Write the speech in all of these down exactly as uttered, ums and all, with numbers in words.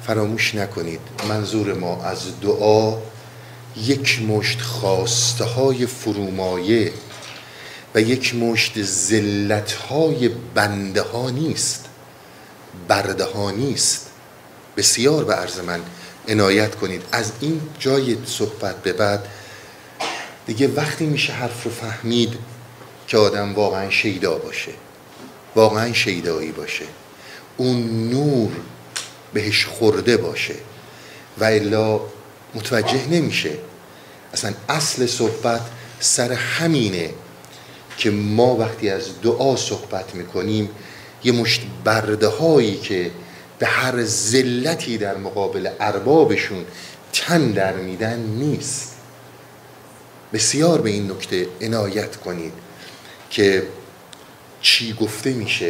فراموش نکنید منظور ما از دعا یک مشت خواسته های فرومایه و یک مشت ذلت های بنده ها نیست، برده ها نیست. بسیار به عرض من عنایت کنید. از این جای صحبت به بعد دیگه وقتی میشه حرف رو فهمید که آدم واقعا شیدا باشه، واقعا شیدایی باشه، اون نور بهش خورده باشه و الا متوجه نمیشه. اصلا اصل صحبت سر همینه که ما وقتی از دعا صحبت میکنیم یه مشت برده هایی که به هر ذلتی در مقابل اربابشون تن در میدن نیست. بسیار به این نکته عنایت کنید که چی گفته میشه.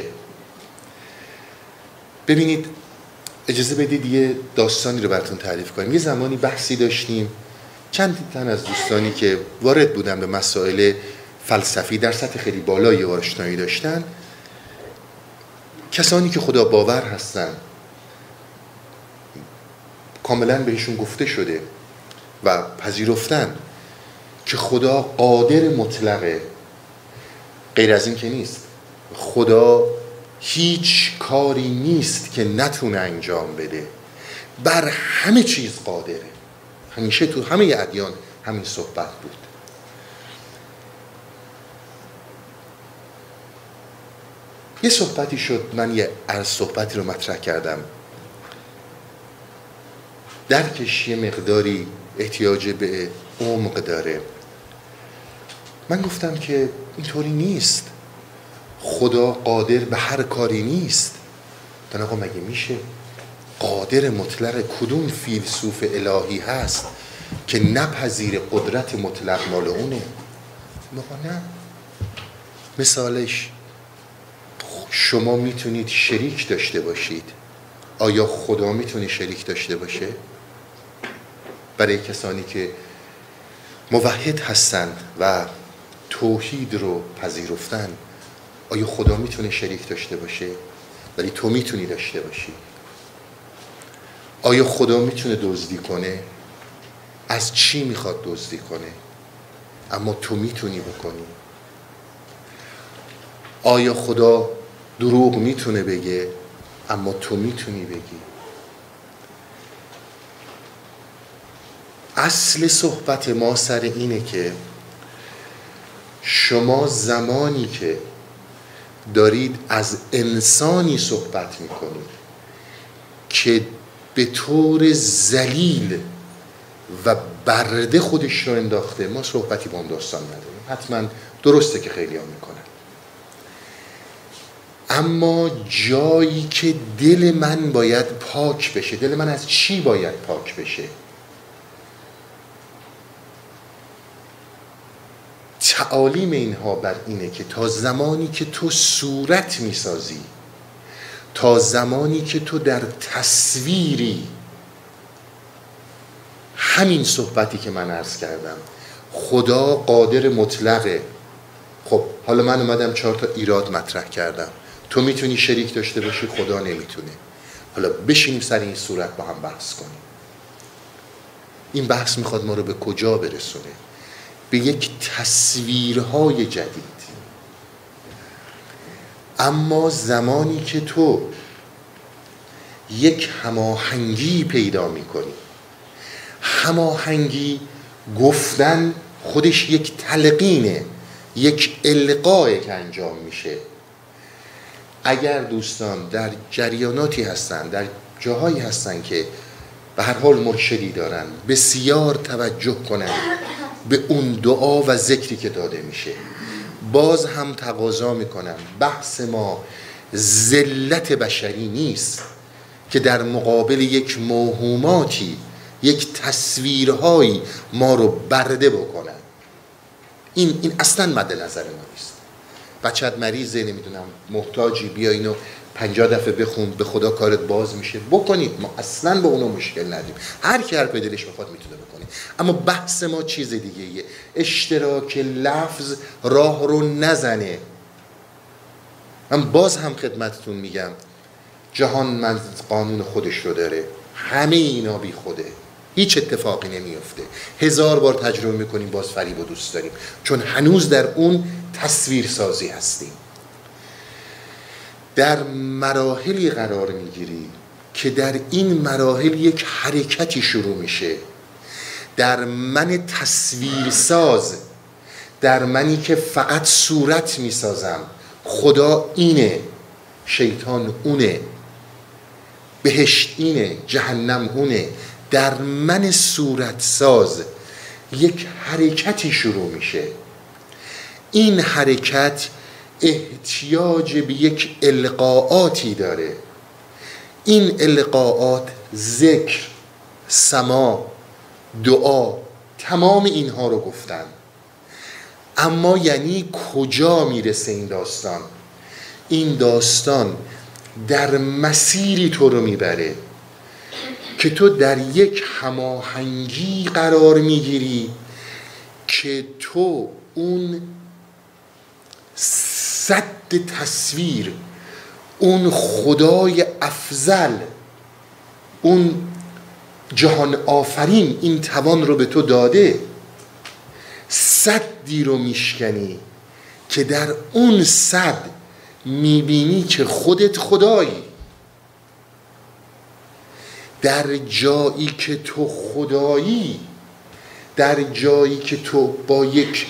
ببینید، اجازه بدید یه داستانی رو براتون تعریف کنیم. یه زمانی بحثی داشتیم، چند تن از دوستانی که وارد بودن به مسائل فلسفی در سطح خیلی بالایی آشنایی داشتن، کسانی که خدا باور هستن، کاملا بهشون گفته شده و پذیرفتن که خدا قادر مطلقه، غیر از این که نیست. خدا هیچ کاری نیست که نتونه انجام بده، بر همه چیز قادره. همیشه تو همه ادیان همین صحبت بود. یه صحبتی شد، من یه عرض صحبتی رو مطرح کردم، درکش یه مقداری احتیاج به عمق داره. من گفتم که اینطوری نیست، خدا قادر به هر کاری نیست. دن آقا مگه میشه؟ قادر مطلق کدوم فیلسوف الهی هست که نپذیر قدرت مطلق مال اونه؟ آقا نه. مثالش شما میتونید شریک داشته باشید، آیا خدا میتونه شریک داشته باشه؟ برای کسانی که موحد هستند و توحید رو پذیرفتن، آیا خدا میتونه شریک داشته باشه؟ ولی تو میتونی داشته باشی. آیا خدا میتونه دزدی کنه؟ از چی میخواد دزدی کنه؟ اما تو میتونی بکنی. آیا خدا دروغ میتونه بگه؟ اما تو میتونی بگی. اصل صحبت ما سر اینه که شما زمانی که دارید از انسانی صحبت میکنید که به طور ذلیل و برده خودش رو انداخته، ما صحبتی با اون داستان نداریم. حتما درسته که خیلی ها میکنن، اما جایی که دل من باید پاک بشه. دل من از چی باید پاک بشه؟ تعالیم اینها بر اینه که تا زمانی که تو صورت میسازی، تا زمانی که تو در تصویری، همین صحبتی که من عرض کردم، خدا قادر مطلقه. خب حالا من اومدم چهار تا ایراد مطرح کردم، تو میتونی شریک داشته باشی، خدا نمیتونه. حالا بشینیم سر این صورت با هم بحث کنیم. این بحث میخواد ما رو به کجا برسونه؟ به یک تصویرهای جدید. اما زمانی که تو یک هماهنگی پیدا میکنی، هماهنگی گفتن خودش یک تلقینه، یک القاه که انجام میشه. اگر دوستان در جریاناتی هستن، در جاهایی هستن که به هر حال مرشدی دارن، بسیار توجه کنن به اون دعا و ذکری که داده میشه. باز هم تقاضا میکنم، بحث ما ذلت بشری نیست که در مقابل یک موهوماتی، یک تصویرهایی ما رو برده بکنن. این این اصلا مد نظر ما نیست. بچت مریضه، نمیدونم محتاجی، بیا اینو پنجاه دفعه بخون، به خدا کارت باز میشه، بکنید. ما اصلا با اونو مشکل نداریم، هر کی هر به دلش بخواد میتونه بکنه. اما بحث ما چیز دیگه ایه. اشتراک لفظ راه رو نزنه. من باز هم خدمتتون میگم، جهان من قانون خودش رو داره. همه اینا بی خوده، هیچ اتفاقی نمیفته. هزار بار تجربه میکنیم باز فریب و دوست داریم، چون هنوز در اون تصویر سازی هستیم. در مراحلی قرار میگیری که در این مراحل یک حرکتی شروع میشه در من تصویرساز، در منی که فقط صورت میسازم. خدا اینه، شیطان اونه، بهشت اینه، جهنم اونه. در من صورت ساز یک حرکتی شروع میشه. این حرکت احتیاج به یک القاءاتی داره. این القاءات ذکر، سماع، دعا، تمام اینها رو گفتن. اما یعنی کجا میرسه این داستان؟ این داستان در مسیری تو رو میبره که تو در یک هماهنگی قرار میگیری که تو اون سد تصویر، اون خدای افضل، اون جهان آفرین این توان رو به تو داده، سدی رو میشکنی که در اون سد میبینی که خودت خدایی. در جایی که تو خدایی، در جایی که تو با یک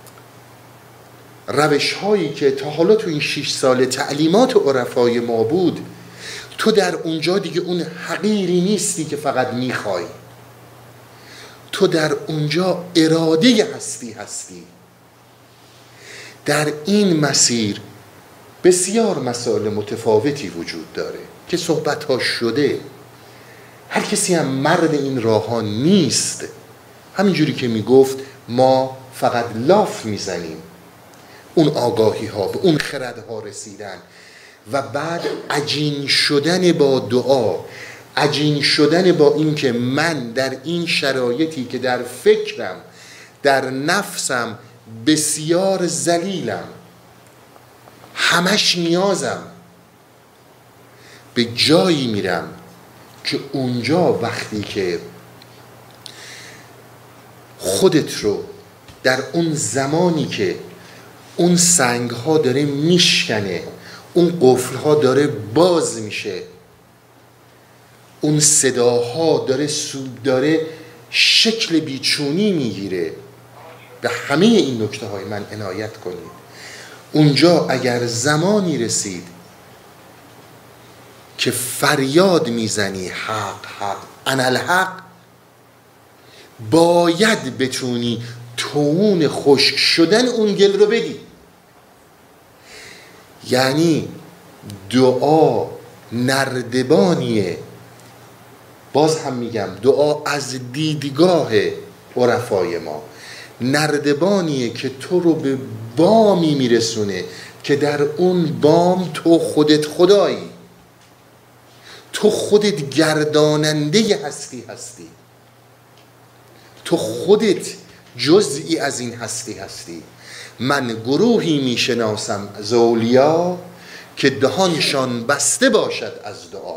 روش هایی که تا حالا تو این شش سال تعلیمات عرفای ما بود، تو در اونجا دیگه اون حقیری نیستی که فقط میخوای، تو در اونجا اراده هستی هستی. در این مسیر بسیار مسائل متفاوتی وجود داره که صحبت ها شده. هر کسی هم مرد این راه ها نیست. همینجوری که میگفت ما فقط لاف میزنیم، اون آگاهی ها، به اون خرد ها رسیدن و بعد عجین شدن با دعا، عجین شدن با این که من در این شرایطی که در فکرم، در نفسم بسیار ذلیلم، همش نیازم، به جایی میرم که اونجا وقتی که خودت رو در اون زمانی که اون سنگ ها داره میشکنه، اون قفل ها داره باز میشه، اون صداها داره سوب داره شکل بیچونی میگیره، به همه این نکته های من عنایت کنید. اونجا اگر زمانی رسید که فریاد میزنی حق حق انا الحق، باید بتونی تون خشک شدن اون گل رو بدی. یعنی دعا نردبانیه. باز هم میگم دعا از دیدگاه عرفای ما نردبانیه که تو رو به بامی میرسونه که در اون بام تو خودت خدایی، تو خودت گرداننده هستی هستی، تو خودت جزئی از این هستی هستی. من گروهی میشناسم از اولیا که دهانشان بسته باشد از دعا.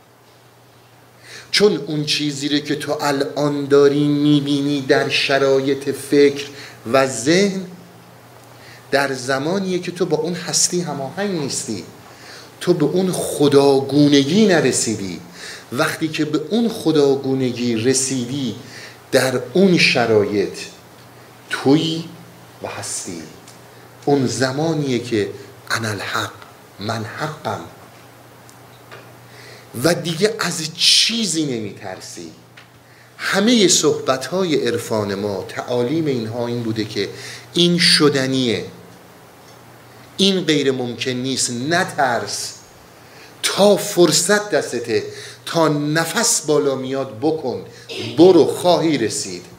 چون اون چیزی رو که تو الان داری میبینی در شرایط فکر و ذهن، در زمانیه که تو با اون هستی هماهنگ نیستی، تو به اون خداگونگی نرسیدی. وقتی که به اون خداگونگی رسیدی، در اون شرایط تویی و هستی. اون زمانیه که انا الحق، من حقم، و دیگه از چیزی نمی ترسی. همه صحبت‌های عرفان ما، تعالیم اینها این بوده که این شدنیه، این غیر ممکن نیست، نترس، تا فرصت دستته، تا نفس بالا میاد بکن، برو، خواهی رسید.